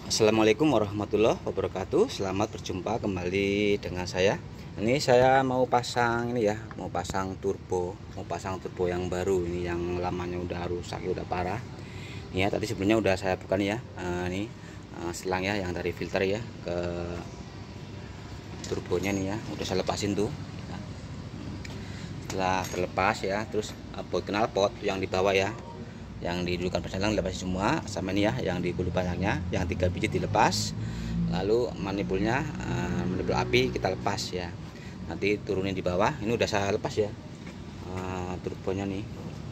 Assalamualaikum warahmatullahi wabarakatuh. Selamat berjumpa kembali dengan saya. Ini saya mau pasang ini ya, mau pasang turbo yang baru ini, yang lamanya udah rusak, udah parah. Ini ya, tadi sebelumnya udah saya buka nih ya. Ini selang ya, yang dari filter ya ke turbonya nih ya, udah saya lepasin tuh. Setelah terlepas ya, terus bolt knalpot yang di bawah ya, yang didudukan pasang dilepas semua, sama ini ya yang di hulu pasangnya, yang 3 biji dilepas. Lalu manifoldnya, manifold api kita lepas ya, nanti turunin di bawah. Ini udah saya lepas ya, turbonya nih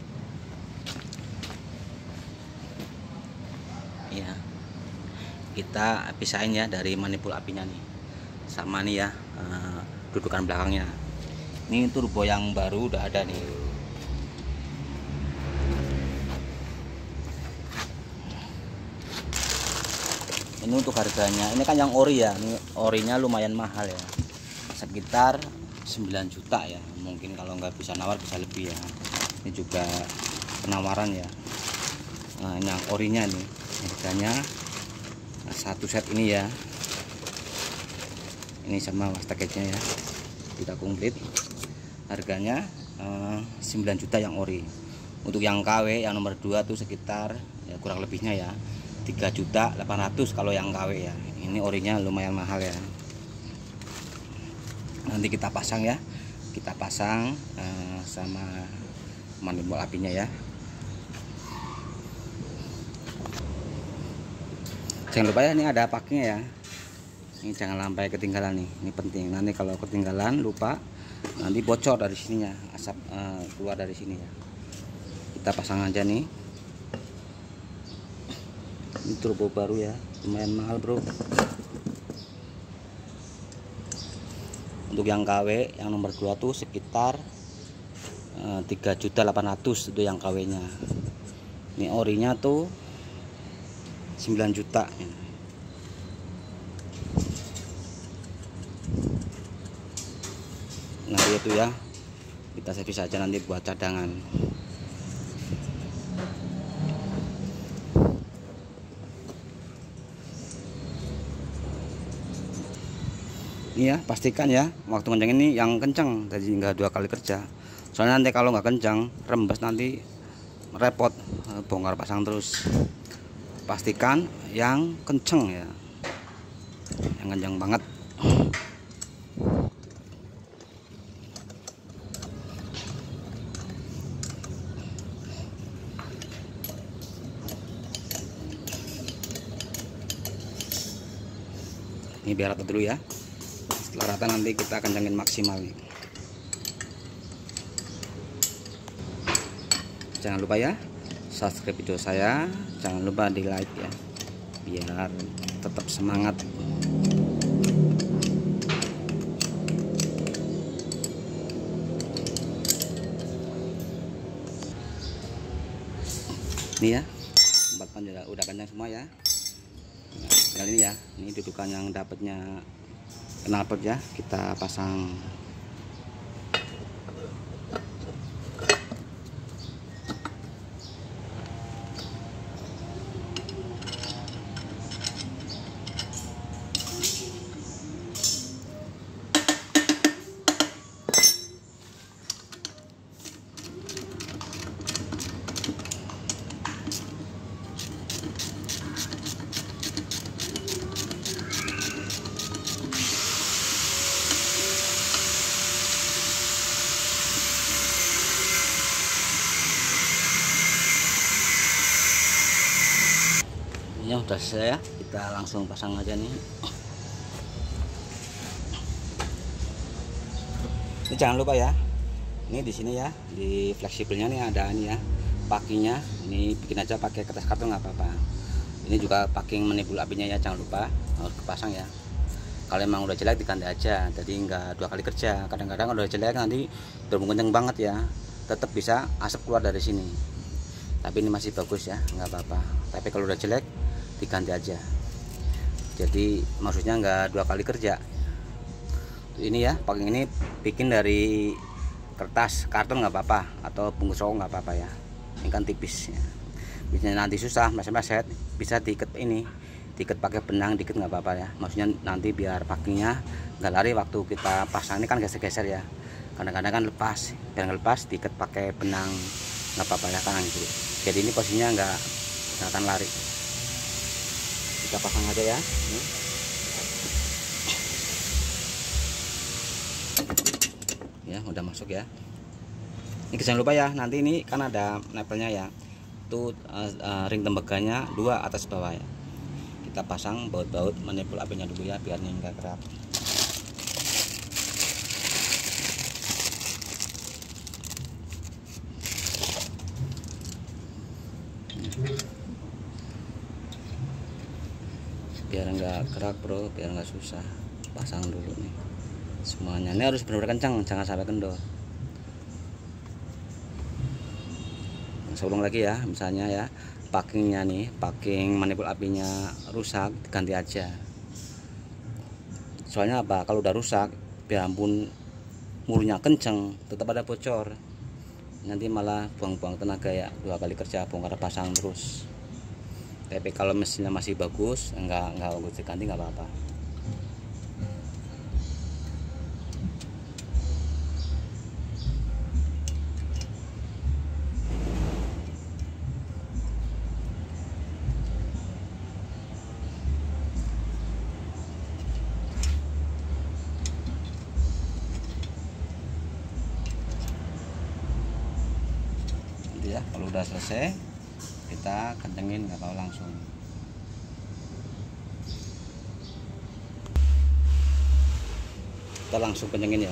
ya, kita pisahin ya dari manifold apinya nih, sama nih ya dudukan belakangnya. Ini turbo yang baru udah ada nih. Ini untuk harganya, ini kan yang ori ya, ini orinya lumayan mahal ya, sekitar 9 juta ya. Mungkin kalau nggak bisa nawar bisa lebih ya. Ini juga penawaran ya. Nah, ini yang orinya nih, harganya satu set ini ya, ini sama wastaketnya ya, kita komplit. Harganya 9 juta yang ori. Untuk yang KW yang nomor 2 tuh sekitar ya, kurang lebihnya ya 3.800.000 kalau yang KW ya. Ini orinya lumayan mahal ya. Nanti kita pasang ya, kita pasang sama manifold apinya ya. Jangan lupa ya, ini ada paknya ya. Ini jangan sampai ketinggalan nih, ini penting. Nanti kalau ketinggalan lupa, nanti bocor dari sininya, asap keluar dari sini ya. Kita pasang aja nih. Ini turbo baru ya, lumayan mahal bro. Untuk yang KW yang nomor 2 tuh sekitar 3.800.000 itu yang KW nya. Ini orinya tuh 9 juta ya. Nanti itu ya, kita servis aja nanti buat cadangan. Ini ya, pastikan ya waktu kencang ini yang kencang, jadi nggak 2 kali kerja. Soalnya nanti kalau nggak kencang rembes, nanti repot bongkar pasang terus. Pastikan yang kencang ya, yang kencang banget. Ini biar rata dulu ya. Setelah rata nanti kita kencangin maksimal nih. Jangan lupa ya subscribe video saya, jangan lupa di like ya, biar tetap semangat. Ini ya, tempat juga udah kencang semua ya. Nah, tinggal ini ya, ini dudukan yang dapatnya knalpot ya, kita pasang. Ini udah selesai ya, kita langsung pasang aja nih. Ini jangan lupa ya, ini di sini ya, di fleksibelnya nih ada ini ya, pakinya. Ini bikin aja pakai kertas karton nggak apa-apa. Ini juga packing manifold apinya ya, jangan lupa harus kepasang ya. Kalau emang udah jelek diganti aja, jadi nggak 2 kali kerja. Kadang-kadang udah jelek nanti turbo kenceng banget ya, tetap bisa asap keluar dari sini. Tapi ini masih bagus ya, nggak apa-apa. Tapi kalau udah jelek diganti aja, jadi maksudnya nggak 2 kali kerja. Ini ya, packing ini bikin dari kertas karton nggak apa-apa, atau bungkus rokok nggak apa-apa ya. Ini kan tipis ya, biasanya nanti susah meset-meset, bisa diikat ini diikat pakai benang dikit nggak apa-apa ya, maksudnya nanti biar packingnya nggak lari waktu kita pasang. Ini kan geser-geser ya, kadang-kadang kan lepas, biar nggak lepas diikat pakai benang nggak apa-apa ya kan gitu. Jadi ini posisinya nggak akan lari. Kita pasang aja ya. Ya udah masuk ya. Ini jangan lupa ya, nanti ini kan ada nepelnya ya, itu ring tembaganya 2 atas bawah ya. Kita pasang baut-baut menipul apinya dulu ya, biar ini enggak kerap. Biar enggak kerak bro, biar enggak susah. Pasang dulu nih semuanya. Ini harus benar-benar kencang, jangan sampai kendor. Saya ulang lagi ya, misalnya ya, packingnya nih, packing manipul apinya rusak, ganti aja. Soalnya apa, kalau udah rusak, biarpun murnya kenceng tetap ada bocor, nanti malah buang-buang tenaga ya, 2 kali kerja bongkar pasang terus. Tapi kalau mesinnya masih bagus, enggak usah ganti, nggak apa-apa. Ya, kalau udah selesai kita kencengin, nggak tahu langsung. Kita langsung kencengin ya.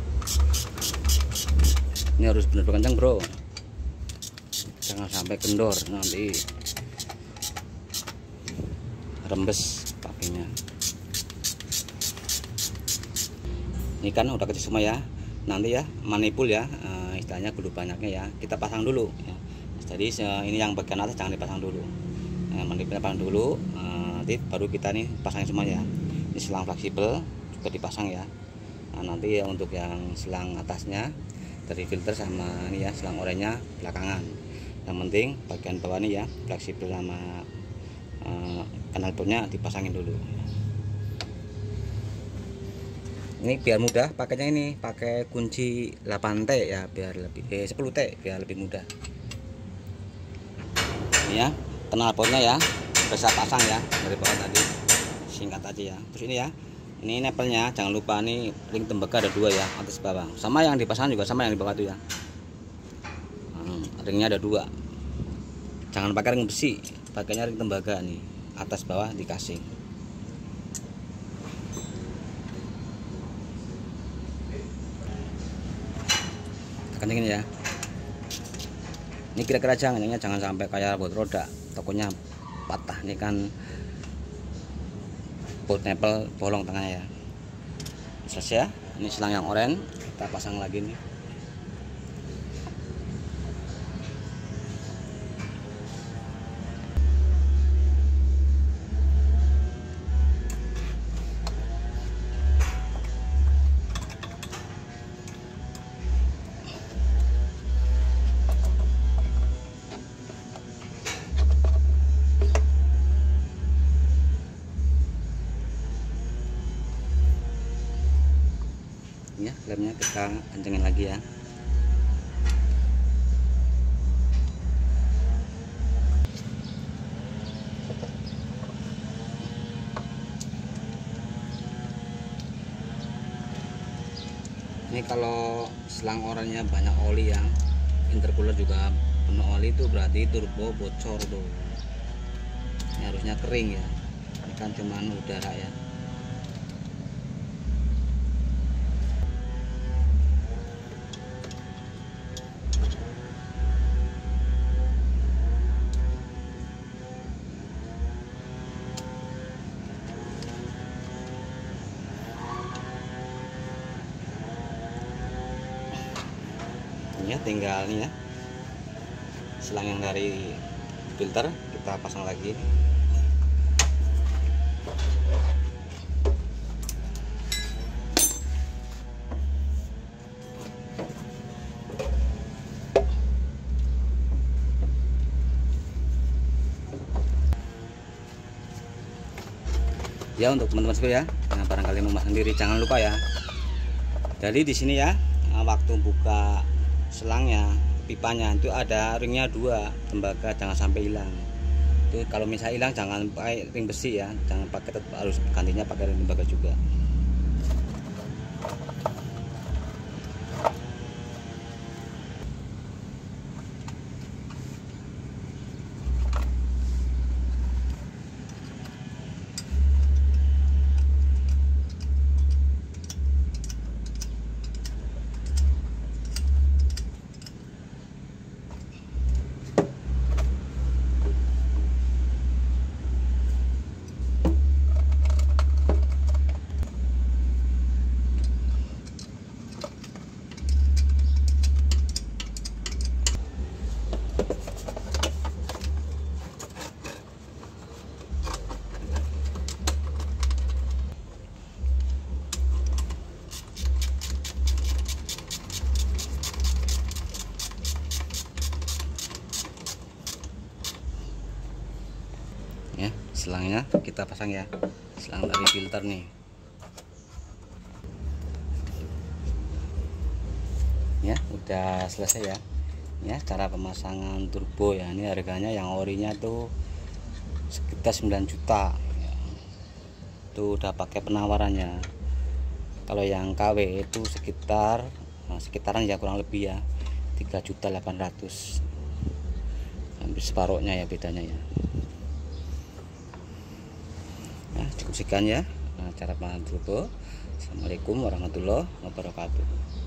Ini harus benar-benar kenceng bro, jangan sampai kendor, nanti rembes packingnya. Ini kan udah kecil semua ya, nanti ya manipul ya, istilahnya gulu banyaknya ya, kita pasang dulu ya. Jadi ini yang bagian atas jangan dipasang dulu, manipulnya pasang dulu, nanti baru kita nih pasangin semua ya. Ini selang fleksibel juga dipasang ya. Nah, nanti ya untuk yang selang atasnya dari filter sama ini ya selang oranye belakangan. Yang penting bagian bawah ini ya fleksibel sama knalpotnya dipasangin dulu. Ini biar mudah pakainya, ini pakai kunci 8T ya, biar lebih 10T biar lebih mudah. Ini ya knalpotnya ya bisa pasang ya dari bawah tadi, singkat aja ya. Terus ini ya, ini nepelnya jangan lupa, nih ring tembaga ada 2 ya, atas bawah. Sama yang dipasang juga sama yang di bawah itu ya. Ringnya ada 2. Jangan pakai ring besi, pakainya ring tembaga nih, atas bawah dikasih. Kencengin ya. Ini kira-kira jangan sampai kayak bot roda, tokonya patah. Ini kan bot nepel bolong tengahnya ya. Selesai ya. Ini selang yang oranye kita pasang lagi nih. Ya, lemnya kita kencengin lagi ya. Ini kalau selang oranye banyak oli ya, intercooler juga penuh oli, itu berarti turbo bocor tuh. Ini harusnya kering ya, ini kan cuman udara ya. Ya tinggal nih ya selang yang dari filter kita pasang lagi. Ya untuk teman-teman sekalian ya, nah, barangkali mau masang sendiri jangan lupa ya. Jadi di sini ya, waktu buka selangnya, pipanya itu ada ringnya 2, tembaga jangan sampai hilang. Itu kalau misalnya hilang jangan pakai ring besi ya, jangan pakai, tetap harus gantinya pakai ring tembaga juga. Ya, selangnya kita pasang ya, selang dari filter nih ya, udah selesai ya. Ya, cara pemasangan turbo ya, ini harganya yang orinya tuh sekitar 9 juta ya. Itu udah pakai penawarannya. Kalau yang KW itu sekitaran ya, kurang lebih ya 3.800.000, hampir separuhnya ya bedanya ya. Nah, cukup sekian ya cara pemasangan turbo. Assalamualaikum warahmatullahi wabarakatuh.